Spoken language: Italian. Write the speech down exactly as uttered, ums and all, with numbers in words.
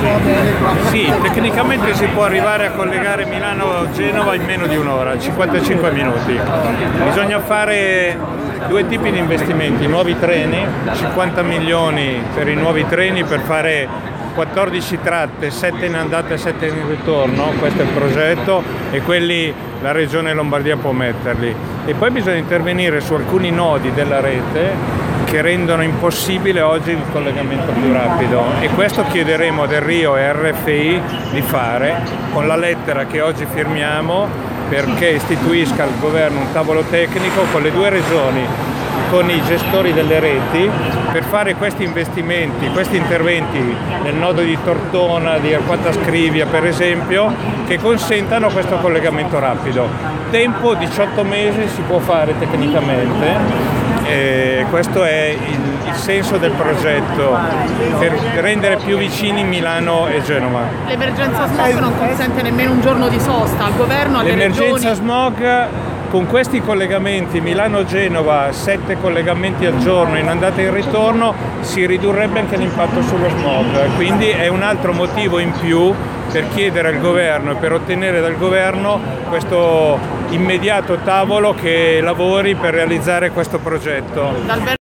Sì, tecnicamente si può arrivare a collegare Milano-Genova in meno di un'ora, cinquantacinque minuti. Bisogna fare due tipi di investimenti, nuovi treni, cinquanta milioni per i nuovi treni per fare quattordici tratte, sette in andata e sette in ritorno, questo è il progetto, e quelli la Regione Lombardia può metterli. E poi bisogna intervenire su alcuni nodi della rete che rendono impossibile oggi il collegamento più rapido, e questo chiederemo a Del Rio e R F I di fare con la lettera che oggi firmiamo, perché istituisca il governo un tavolo tecnico con le due regioni, con i gestori delle reti, per fare questi investimenti, questi interventi nel nodo di Tortona, di Arquata Scrivia per esempio, che consentano questo collegamento rapido. Tempo diciotto mesi si può fare tecnicamente. E questo è il, il senso del progetto, per rendere più vicini Milano e Genova. L'emergenza smog non consente nemmeno un giorno di sosta al governo, alle regioni. L'emergenza smog, con questi collegamenti Milano-Genova, sette collegamenti al giorno in andata e in ritorno, si ridurrebbe anche l'impatto sullo smog, quindi è un altro motivo in più per chiedere al governo e per ottenere dal governo questo immediato tavolo che lavori per realizzare questo progetto.